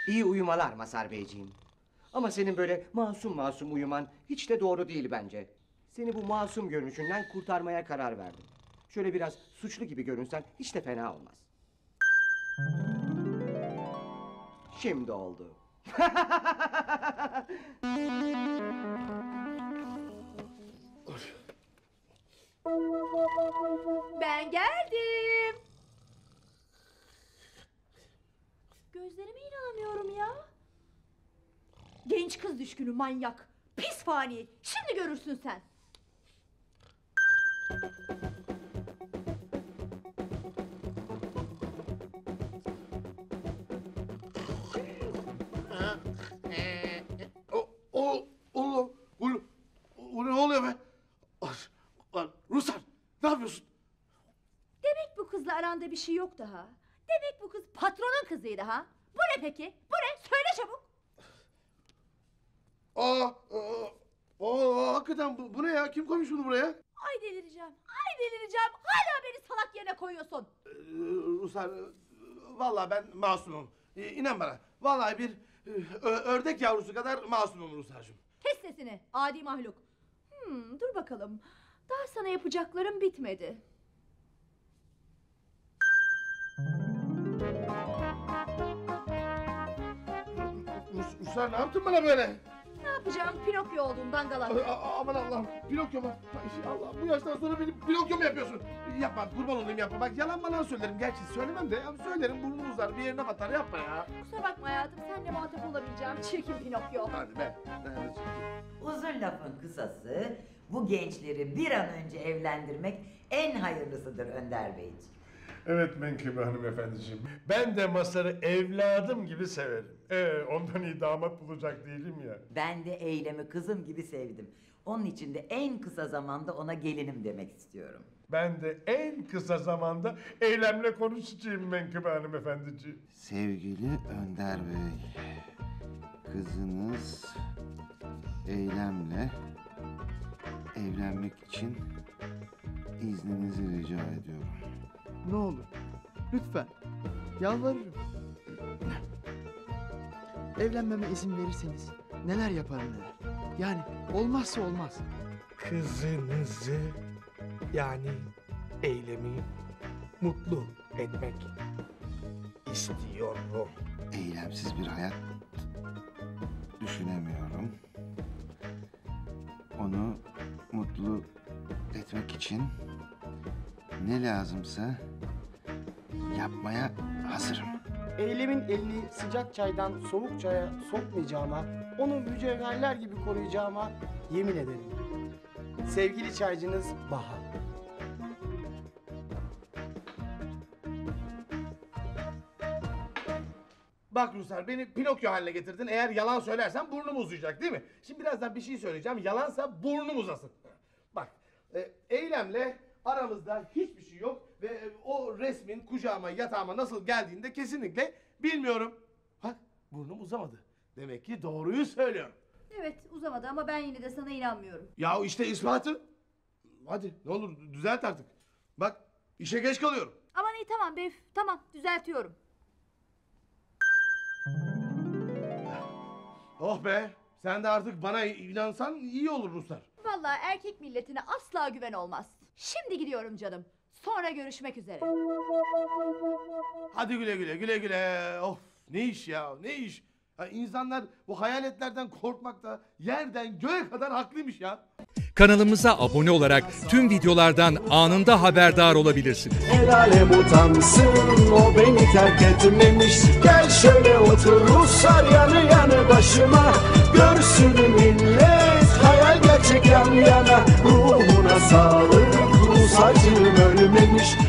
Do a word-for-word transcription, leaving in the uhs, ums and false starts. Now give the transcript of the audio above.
İyi uyumalar Mazhar Beyciğim. Ama senin böyle masum masum uyuman hiç de doğru değil bence. Seni bu masum görünüşünden kurtarmaya karar verdim. Şöyle biraz suçlu gibi görünsen hiç de fena olmaz. Şimdi oldu. Ben geldim. Gözlerime inanamıyorum ya. Genç kız düşkünü manyak. Pis fani. Şimdi görürsün sen. O, o, o, o, o ne oluyor be? Lan Ruslar, ne yapıyorsun? Demek bu kızla aranda bir şey yok daha. Demek bu kız patronun kızıydı ha. Bu ne peki? Bu ne? Söyle çabuk. Aa, aa, aa, hakikaten bu, bu ne ya? Kim koymuş bunu buraya? Ay delireceğim. Ay delireceğim. Hala beni salak yerine koyuyorsun. Ee, Ruslar, vallahi ben masumum. Ee, inan bana, vallahi bir e, ördek yavrusu kadar masumum Ruslarcığım. Kes sesini adi mahluk. Hmm, dur bakalım. Daha sana yapacaklarım bitmedi. Rus, Ruslar ne yaptın bana böyle? Ne yapacağım? Pinokyo olduğumdan galak. A- a- aman Allah'ım, Pinokyo mu? Ay, Allah, bu yaştan sonra beni Pinokyo mu yapıyorsun? Yapma, kurban olayım yapma. Bak yalan bana söylerim. Gerçi söylemem de ya, söylerim burnum uzar, bir yerine batar, yapma ya. Kusura bakma hayatım, senle muhatap olabileceğim çirkin Pinokyo. Hadi be. Nerede çekeyim? Uzun lafın kısası, bu gençleri bir an önce evlendirmek en hayırlısıdır Önder Beyciğim. Evet Menkıbe hanımefendiciğim. Ben de Mazhar'ı evladım gibi severim. Ee, ondan iyi damat bulacak değilim ya. Ben de Eylem'i kızım gibi sevdim. Onun için de en kısa zamanda ona gelinim demek istiyorum. Ben de en kısa zamanda Eylem'le konuşacağım Menkıbe hanımefendiciğim. Sevgili Önder Bey, kızınız Eylem'le evlenmek için izninizi rica ediyorum. Ne olur, lütfen, yalvarırım. Evlenmeme izin verirseniz neler yaparım neler. Yani olmazsa olmaz. Kızınızı yani Eylem'i mutlu etmek istiyorum. Eylemsiz bir hayat düşünemiyorum. Onu mutlu etmek için ne lazımsa yapmaya hazırım. Eylem'in elini sıcak çaydan soğuk çaya sokmayacağıma, onu mücevherler gibi koruyacağıma yemin ederim. Sevgili çaycınız Baha. Bak Ruslar, beni Pinokyo haline getirdin. Eğer yalan söylersen burnum uzayacak değil mi? Şimdi birazdan bir şey söyleyeceğim. Yalansa burnum uzasın. Bak, e, Eylem'le aramızda hiçbir şey yok. Ve e, o resmin kucağıma, yatağıma nasıl geldiğini de kesinlikle bilmiyorum. Bak, burnum uzamadı. Demek ki doğruyu söylüyorum. Evet uzamadı ama ben yine de sana inanmıyorum. Ya işte ispatı. Hadi ne olur düzelt artık. Bak, işe geç kalıyorum. Aman iyi tamam be, tamam düzeltiyorum. Oh be, sen de artık bana inansan iyi olur Ruslar. Vallahi erkek milletine asla güven olmaz. Şimdi gidiyorum canım. Sonra görüşmek üzere. Hadi güle güle, güle güle. Of, ne iş ya, ne iş. Ya insanlar bu hayaletlerden korkmakta yerden göğe kadar haklıymış ya. Kanalımıza abone olarak tüm videolardan anında haberdar olabilirsiniz. El alem utansın, o beni terk etmemiş. Gel şöyle otur Ruslar yanı yanı başıma. Görsün millet hayal gerçek yan yana. Ruhuna sağlık, Rus acım ölmemiş.